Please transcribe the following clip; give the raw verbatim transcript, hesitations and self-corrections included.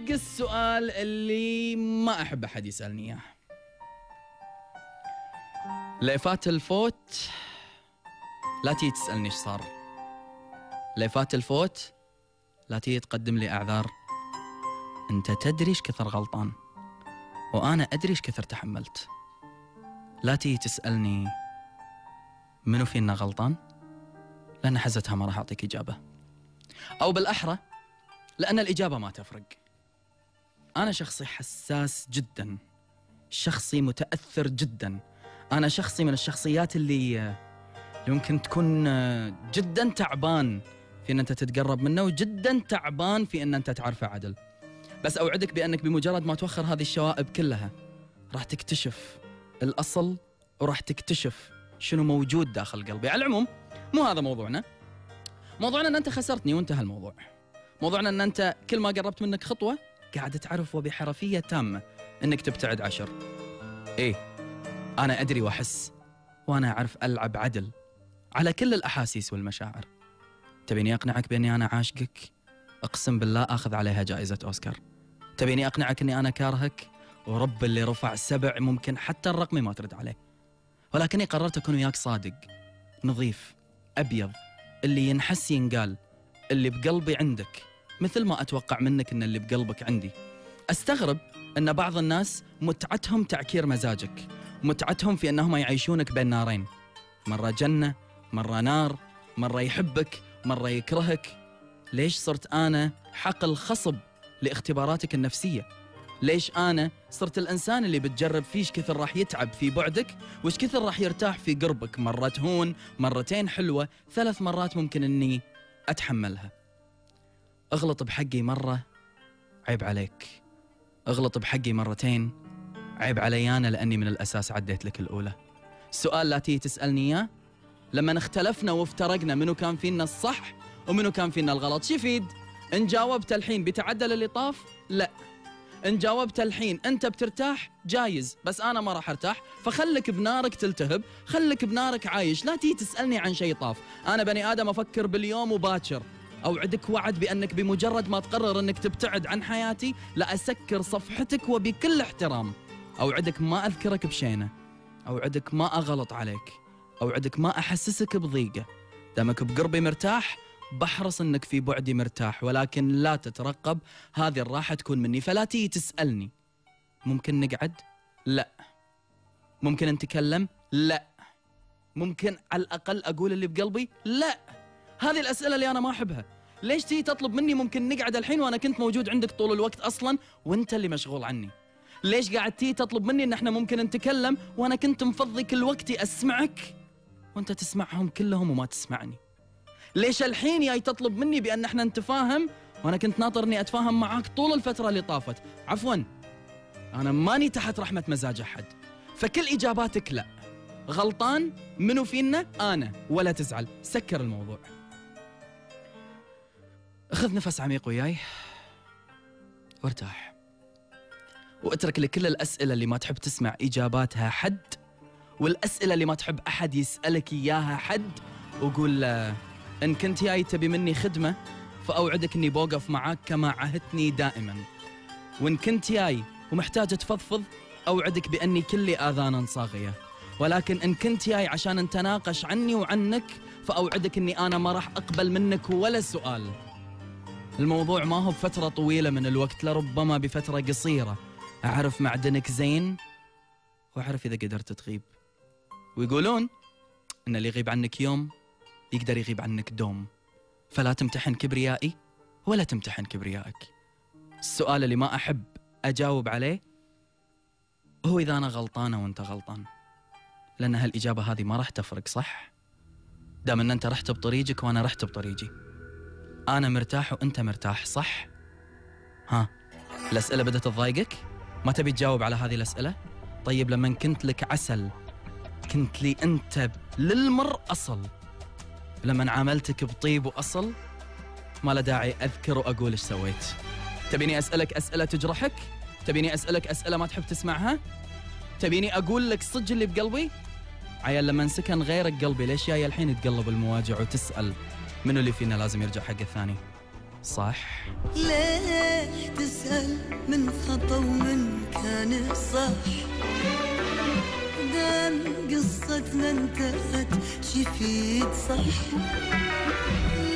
السؤال اللي ما أحب أحد يسألني إياه. ليفات الفوت لا تيجي تسألني إيش صار. ليفات الفوت لا تيجي تقدم لي أعذار. أنت تدري إيش كثر غلطان، وأنا أدري إيش كثر تحملت. لا تيجي تسألني منو فينا غلطان، لأن حزتها ما راح أعطيك إجابة، أو بالأحرى لأن الإجابة ما تفرق. أنا شخصي حساس جدا، شخصي متأثر جدا. أنا شخصي من الشخصيات اللي يمكن تكون جدا تعبان في أن أنت تتقرب منه، وجدا تعبان في أن أنت تعرفه عدل. بس أوعدك بأنك بمجرد ما توخر هذه الشوائب كلها راح تكتشف الأصل، وراح تكتشف شنو موجود داخل قلبي. على العموم مو هذا موضوعنا. موضوعنا أن أنت خسرتني وانتهى الموضوع. موضوعنا أن أنت كل ما قربت منك خطوة قاعد تعرف وبحرفية تامة أنك تبتعد عشر. إيه أنا أدري وأحس، وأنا أعرف ألعب عدل على كل الأحاسيس والمشاعر. تبيني أقنعك بأني أنا عاشقك؟ أقسم بالله أخذ عليها جائزة أوسكار. تبيني أقنعك أني أنا كارهك؟ ورب اللي رفع سبع ممكن حتى الرقم ما ترد عليه. ولكني قررت أكون وياك صادق، نظيف، أبيض، اللي ينحس ينقال، اللي بقلبي عندك مثل ما أتوقع منك أن اللي بقلبك عندي. أستغرب أن بعض الناس متعتهم تعكير مزاجك، متعتهم في أنهم يعيشونك بين نارين، مرة جنة مرة نار، مرة يحبك مرة يكرهك. ليش صرت أنا حقل خصب لاختباراتك النفسية؟ ليش أنا صرت الإنسان اللي بتجرب فيش كثر راح يتعب في بعدك، وش كثر راح يرتاح في قربك؟ مرة تهون، مرتين حلوة، ثلاث مرات ممكن أني أتحملها. أغلط بحقي مرة عيب عليك، أغلط بحقي مرتين عيب علي أنا، لأني من الأساس عديت لك الأولى. السؤال لا تيجي تسألني إياه لما اختلفنا وافترقنا منو كان فينا الصح ومنو كان فينا الغلط. شو يفيد إن جاوبت الحين بتعدل اللي طاف؟ لا. إن جاوبت الحين أنت بترتاح جايز، بس أنا ما راح أرتاح، فخلك بنارك تلتهب، خلك بنارك عايش. لا تيجي تسألني عن شيء طاف. أنا بني آدم أفكر باليوم وباكر. أوعدك وعد بأنك بمجرد ما تقرر أنك تبتعد عن حياتي لا أسكر صفحتك وبكل احترام. أوعدك ما أذكرك بشينة، أوعدك ما أغلط عليك، أوعدك ما أحسسك بضيقة. دامك بقربي مرتاح بحرص أنك في بعدي مرتاح، ولكن لا تترقب هذه الراحة تكون مني. فلا تيجي تسألني ممكن نقعد؟ لا. ممكن نتكلم؟ لا. ممكن على الأقل أقول اللي بقلبي؟ لا. هذه الأسئلة اللي أنا ما أحبها. ليش تيجي تطلب مني ممكن نقعد الحين وأنا كنت موجود عندك طول الوقت أصلا وأنت اللي مشغول عني؟ ليش قاعد تيجي تطلب مني إن احنا ممكن نتكلم وأنا كنت مفضي كل وقتي أسمعك وأنت تسمعهم كلهم وما تسمعني؟ ليش الحين جاي تطلب مني بأن احنا نتفاهم وأنا كنت ناطر إني أتفاهم معاك طول الفترة اللي طافت؟ عفوا أنا ماني تحت رحمة مزاج أحد، فكل إجاباتك لا. غلطان منو فينا؟ أنا. ولا تزعل، سكر الموضوع. أخذ نفس عميق وياي وارتاح، واترك لكل الأسئلة اللي ما تحب تسمع إجاباتها حد، والأسئلة اللي ما تحب أحد يسألك إياها حد، وقول له إن كنت جاي تبي مني خدمة فأوعدك إني بوقف معاك كما عهدتني دائما، وإن كنت جاي ومحتاج تفضفض أوعدك بأني كلي آذانا صاغية، ولكن إن كنت جاي عشان نتناقش عني وعنك فأوعدك إني أنا ما راح أقبل منك ولا سؤال. الموضوع ما هو بفترة طويلة من الوقت، لربما بفترة قصيرة أعرف معدنك زين وأعرف إذا قدرت تغيب. ويقولون إن اللي يغيب عنك يوم يقدر يغيب عنك دوم، فلا تمتحن كبريائي ولا تمتحن كبريائك. السؤال اللي ما أحب أجاوب عليه هو إذا أنا غلطانة وأنت غلطان، لأن هالإجابة هذه ما راح تفرق، صح؟ دام أن أنت رحت بطريقك وأنا رحت بطريقي، أنا مرتاح وأنت مرتاح، صح؟ ها، الأسئلة بدأت تضايقك؟ ما تبي تجاوب على هذه الأسئلة؟ طيب لما كنت لك عسل كنت لي أنت للمر أصل، لما عاملتك بطيب وأصل ما له داعي أذكر وأقول إيش سويت. تبيني أسألك أسئلة تجرحك؟ تبيني أسألك أسئلة ما تحب تسمعها؟ تبيني أقول لك صدق اللي بقلبي؟ عيال لما سكن غيرك قلبي ليش جاي الحين تقلب المواجع وتسأل منو اللي فينا لازم يرجع حق الثاني؟ صح؟ ليه تسأل قصتنا انتهت شي فيد صح.